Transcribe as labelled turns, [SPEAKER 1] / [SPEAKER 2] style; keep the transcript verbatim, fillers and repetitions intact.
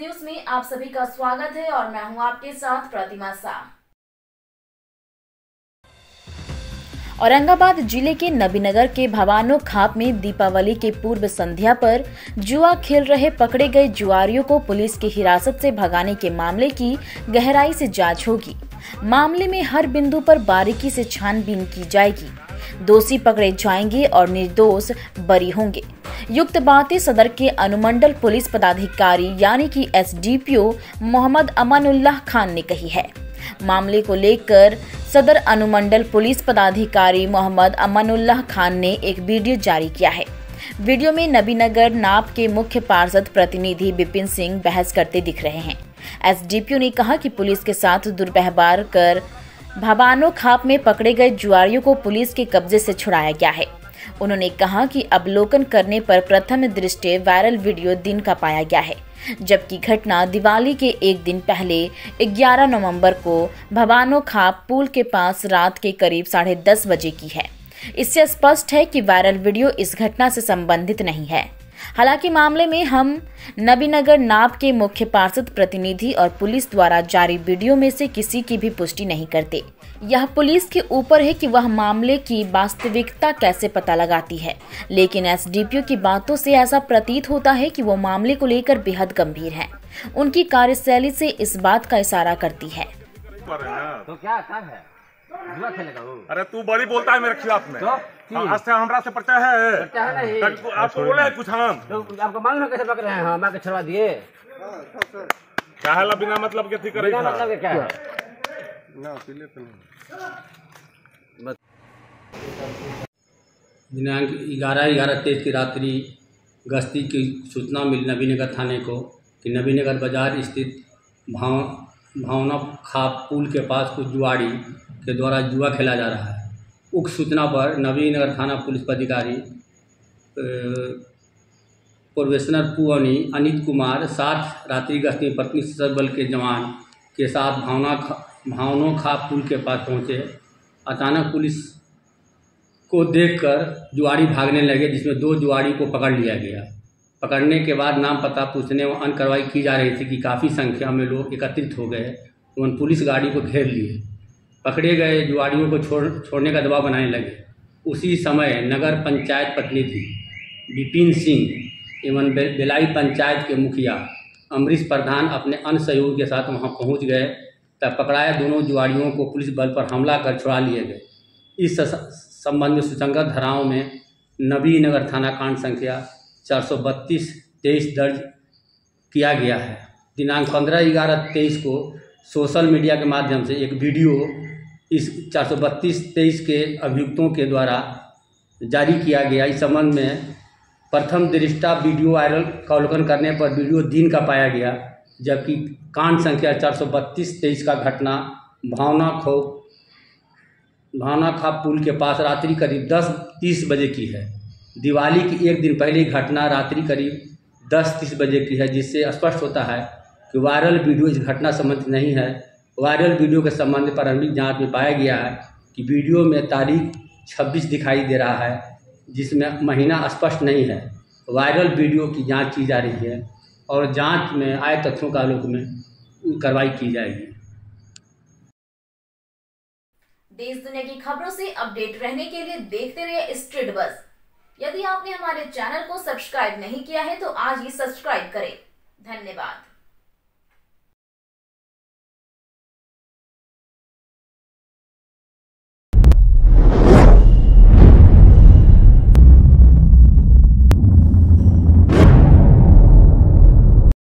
[SPEAKER 1] News में आप सभी का स्वागत है और मैं हूं आपके साथ प्रतिमा शाह। औरंगाबाद जिले के नबीनगर के भवानो खाप में दीपावली के पूर्व संध्या पर जुआ खेल रहे पकड़े गए जुआरियों को पुलिस की हिरासत से भगाने के मामले की गहराई से जांच होगी। मामले में हर बिंदु पर बारीकी से छानबीन की जाएगी। दोषी पकड़े जाएंगे और निर्दोष बरी होंगे। युक्त बातें सदर के अनुमंडल पुलिस पदाधिकारी यानी कि S D P O Mohammad Amanullah Khan ने कही है। मामले को लेकर सदर अनुमंडल पुलिस पदाधिकारी मोहम्मद अमानुल्लाह खान ने एक वीडियो जारी किया है। वीडियो में नबीनगर नाप के मुख्य पार्षद प्रतिनिधि विपिन सिंह बहस करते दिख रहे हैं। एस डी पी ओ ने कहा कि पुलिस के साथ दुर्व्यवहार कर भवानो खाप में पकड़े गए जुआरियों को पुलिस के कब्जे से छुड़ाया गया है। उन्होंने कहा कि अवलोकन करने पर प्रथम दृष्टया वायरल वीडियो दिन का पाया गया है, जबकि घटना दिवाली के एक दिन पहले ग्यारह नवंबर को भवानो खाप पुल के पास रात के करीब साढ़े दस बजे की है। इससे स्पष्ट है कि वायरल वीडियो इस घटना से संबंधित नहीं है। हालांकि मामले में हम नबीनगर नाप के मुख्य पार्षद प्रतिनिधि और पुलिस द्वारा जारी वीडियो में से किसी की भी पुष्टि नहीं करते। यह पुलिस के ऊपर है कि वह मामले की वास्तविकता कैसे पता लगाती है, लेकिन एस डी पी ओ की बातों से ऐसा प्रतीत होता है कि वो मामले को लेकर बेहद गंभीर हैं। उनकी कार्यशैली से इस बात का इशारा करती है।
[SPEAKER 2] तो क्या है? जुआ खेलेगा वो?
[SPEAKER 3] अरे तू बड़ी बोलता है मेरे खिलाफ में।
[SPEAKER 2] तो
[SPEAKER 3] आज से हमरा से परिचय है।
[SPEAKER 2] परिचय है नहीं।
[SPEAKER 3] आपको बोले है कुछ हम?
[SPEAKER 2] तो आपको मालूम है कैसे पकड़ रहे हैं? हम आके छुड़वा दिए।
[SPEAKER 3] क्या है ला बिना मतलब के थी करेगा?
[SPEAKER 2] बिना मतलब के क्या है?
[SPEAKER 3] ना पीले तो नहीं।
[SPEAKER 4] दिनांक ग्यारह ग्यारह तेईस की रात्रि गश्ती की सूचना मिली नबीनगर थाने को कि नबीनगर बाजार स्थित भाव भावना खाप पुल के पास कुछ जुआड़ी के द्वारा जुआ खेला जा रहा है। उक्त सूचना पर नबीनगर थाना पुलिस पदाधिकारी प्रोबेशनर पुअनी अनित कुमार साथ रात्रि गश्ती पत्नी सशस्त्र बल के जवान के साथ भावना भावनो खाप पुल के पास पहुंचे। अचानक पुलिस को देखकर जुआड़ी भागने लगे, जिसमें दो जुआड़ी को पकड़ लिया गया। पकड़ने के बाद नाम पता पूछने व अन्य कार्रवाई की जा रही थी कि काफ़ी संख्या में लोग एकत्रित हो गए एवं पुलिस गाड़ी को घेर लिए। पकड़े गए जुआड़ियों को छोड़ छोड़ने का दबाव बनाने लगे। उसी समय नगर पंचायत प्रतिनिधि विपिन सिंह एवं बेलाई पंचायत के मुखिया अमरीश प्रधान अपने अन्य सहयोगी के साथ वहां पहुंच गए। तब पकड़ाए दोनों जुआड़ियों को पुलिस बल पर हमला कर छुड़ा लिए गए। इस संबंध में सुसंगत धाराओं में नबीनगर थाना कांड संख्या चार सौ बत्तीस तेईस दर्ज किया गया है। दिनांक पंद्रह ग्यारह तेईस को सोशल मीडिया के माध्यम से एक वीडियो इस चार सौ बत्तीस तेईस के अभियुक्तों के द्वारा जारी किया गया। इस संबंध में प्रथम दृष्टया वीडियो वायरल का अवलोकन करने पर वीडियो दिन का पाया गया, जबकि कांड संख्या चार सौ बत्तीस तेईस का घटना भावना खो भावना खाप पुल के पास रात्रि करीब दस तीस बजे की है। दिवाली की एक दिन पहले घटना रात्रि करीब दस तीस बजे की है, जिससे स्पष्ट होता है कि वायरल वीडियो इस घटना संबंधित नहीं है। वायरल वीडियो के संबंध में प्रारंभिक जांच में पाया गया है कि वीडियो में तारीख छब्बीस दिखाई दे रहा है, जिसमें महीना स्पष्ट नहीं है। वायरल वीडियो की जांच की जा रही है और जांच में आए तथ्यों का आलोक में कार्रवाई की जाएगी।
[SPEAKER 1] देश दुनिया की खबरों से अपडेट रहने के लिए देखते रहिए स्ट्रीट बस। यदि आपने हमारे चैनल को सब्सक्राइब नहीं किया है तो आज ही सब्सक्राइब करें। धन्यवाद।